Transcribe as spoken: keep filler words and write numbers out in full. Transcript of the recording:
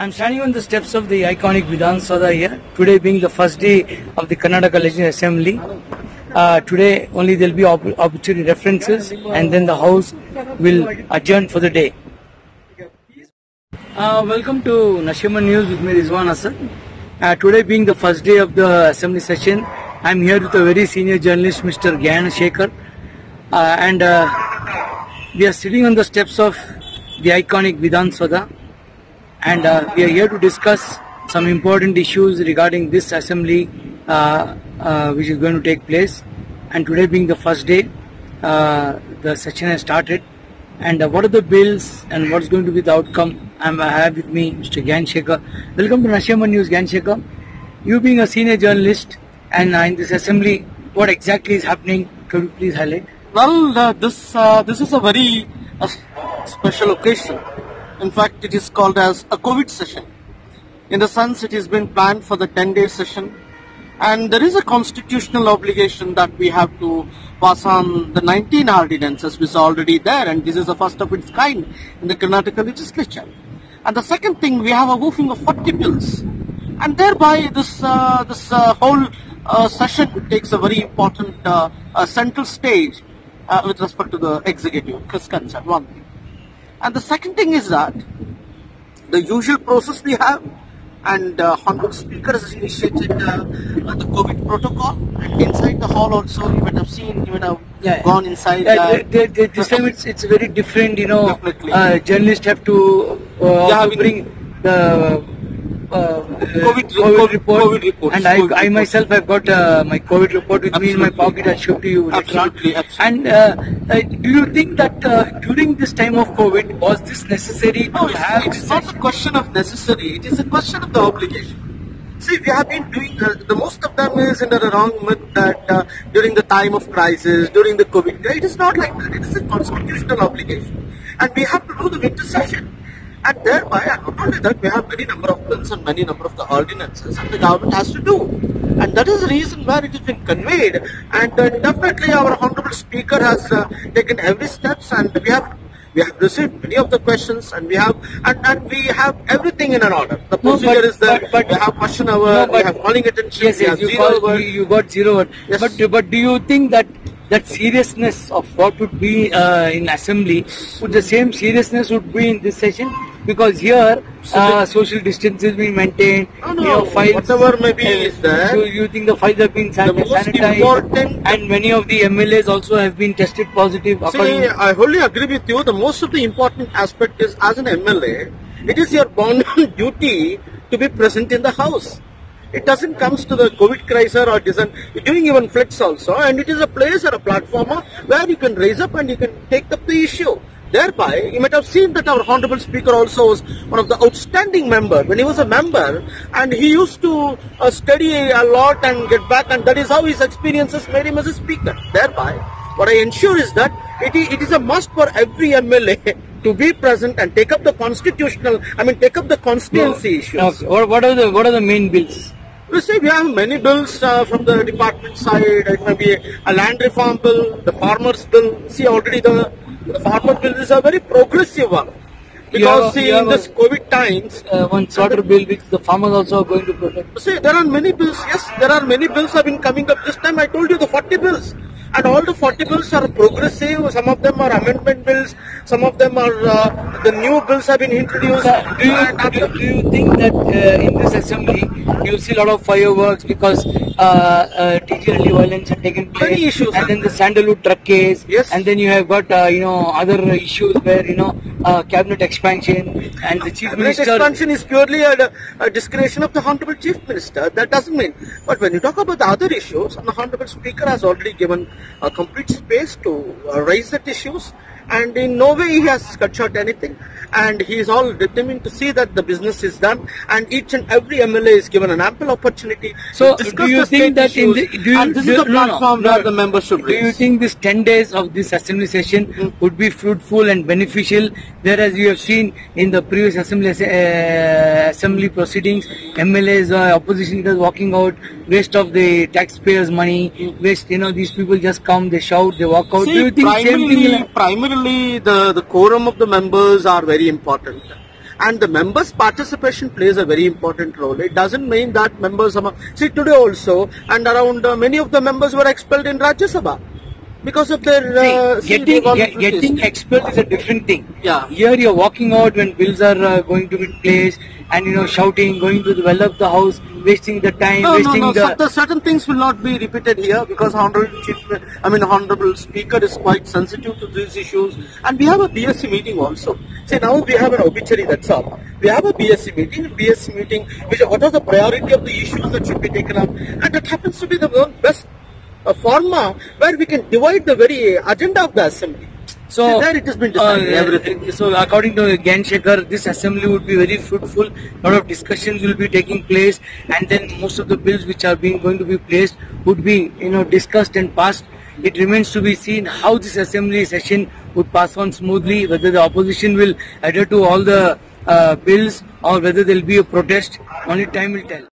I'm standing on the steps of the iconic Vidhan Sabha here, today being the first day of the Karnataka Legislative Assembly. Uh, today only there will be opp opportunity references and then the House will adjourn for the day. Uh, welcome to Nashiman News with me, Rizwan Hassan. Uh, today being the first day of the Assembly session, I'm here with a very senior journalist, Mister Gyan Shekhar. Uh, and uh, we are sitting on the steps of the iconic Vidhan Sabha. And uh, we are here to discuss some important issues regarding this assembly uh, uh, which is going to take place. And today being the first day, uh, the session has started. And uh, what are the bills and what's going to be the outcome? I'm, I have with me Mister Gyan Shekhar. Welcome to Nashiman News, Gyan Shekhar. You being a senior journalist and uh, in this assembly, what exactly is happening? Could you please highlight? Well, uh, this uh, this is a very uh, special occasion. In fact, it is called as a COVID session. In the sense, it has been planned for the ten-day session. And there is a constitutional obligation that we have to pass on the nineteen ordinances which are already there. And this is the first of its kind in the Karnataka legislature. And the second thing, we have a woofing of forty bills. And thereby, this, uh, this uh, whole uh, session takes a very important uh, uh, central stage uh, with respect to the executive. That's concerned, one thing. And the second thing is that the usual process we have, and uh, Honorable Speaker has initiated uh, the COVID protocol, and inside the hall also you might have seen, you might have yeah, gone inside. Yeah, uh, they, they, this time it's, it's very different, you know. Definitely. Uh, journalists have to uh, yeah, bring the uh, COVID, COVID report, COVID report. and COVID I, I myself have got uh, my COVID report with absolutely. me in my pocket. I'll show to you later on. Absolutely, absolutely. And uh, uh, do you think that uh, during this time of COVID, was this necessary to no, it's, have? it's not a question of necessary, it is a question of the obligation. See, we have been doing, uh, the most of them is under the wrong myth that uh, during the time of crisis, during the COVID, it is not like that, it is a constitutional obligation. And we have to do the winter session. And thereby, and not only that, we have many number of bills and many number of the ordinances and the government has to do. And that is the reason where it has been conveyed. And uh, definitely our Honorable Speaker has uh, taken every steps, and we have we have received many of the questions, and we have and, and we have everything in an order. The procedure no, but, is there. But, but, we have question hour, no, but, we have calling attention. Yes, yes, you, zero call, you, you got zero word. Yes. But but do you think that that seriousness of what would be uh, in assembly, would the same seriousness would be in this session? Because here uh, social distance is being maintained. No, no, you know, files, whatever maybe uh, is there. So you think the files have been san the most sanitized, important, and many of the M L As also have been tested positive. See, I wholly agree with you. The most of the important aspect is, as an M L A, it is your bounden duty to be present in the House. It doesn't come to the COVID crisis or doesn't during even flex also, and it is a place or a platform where you can raise up and you can take up the issue. Thereby, you might have seen that our Honorable Speaker also was one of the outstanding members. When he was a member, and he used to uh, study a lot and get back, and that is how his experiences made him as a speaker. Thereby, what I ensure is that it is, it is a must for every M L A to be present and take up the constitutional, I mean, take up the constituency no, issues. Okay. What, what are the what are the main bills? We see we have many bills uh, from the department side. It may be a, a land reform bill, the farmers bill. See, already the, the farmer bill is a very progressive one. Because see, in this COVID times, uh, one slaughter bill which the farmers also are going to protect. See, there are many bills. Yes, there are many bills have been coming up this time. I told you the forty bills. And all the forty bills are progressive, some of them are amendment bills, some of them are, uh, the new bills have been introduced. Uh, do, you, do, you, do you think that uh, in this assembly, you see a lot of fireworks because uh, uh, teacher-only violence had taken place, many issues, and then the Sandalwood truck case, yes. And then you have got, uh, you know, other issues where, you know, uh, cabinet expansion and the chief cabinet minister... expansion is purely a, a discretion of the Honorable Chief Minister, that doesn't mean. But when you talk about the other issues, and the Honorable Speaker has already given a complete space to uh, raise that issues, and in no way he has cut short anything, and he is all determined to see that the business is done, and each and every M L A is given an ample opportunity so to discuss do you the think that issues, in the, do you, and this do, is the no, platform no, where no, the members should do raise. you think this ten days of this assembly session mm. would be fruitful and beneficial, whereas you have seen in the previous assembly uh, assembly proceedings, M L As, uh, opposition leaders walking out, waste of the taxpayers' money, mm. waste, you know, these people just come, they shout, they walk out. See, do you think primarily, same thing? primarily the, the quorum of the members are very important. and the members' participation plays a very important role. It doesn't mean that members are, see today also, and around uh, many of the members were expelled in Rajya Sabha because of their uh, see, getting get, getting expelled is a different thing. Yeah. Here you're walking out when bills are uh, going to be placed, and you know shouting, going to the well of the house, wasting the time, no, wasting no, no. the. Certain, certain things will not be repeated here because honorable chief, I mean honorable speaker is quite sensitive to these issues, and we have a B S C meeting also. See, now we have an obituary. That's all. We have a B S C meeting. B S C meeting, which what are the priority of the issues that should be taken up, and that happens to be the one best uh, forma where we can divide the very agenda of the assembly. So See, there it has been decided, uh, everything. So according to Gyan Shekhar, this assembly would be very fruitful. A lot of discussions will be taking place, and then most of the bills which are being going to be placed would be you know discussed and passed. It remains to be seen how this assembly session would pass on smoothly, whether the opposition will adhere to all the uh, bills or whether there will be a protest. Only time will tell.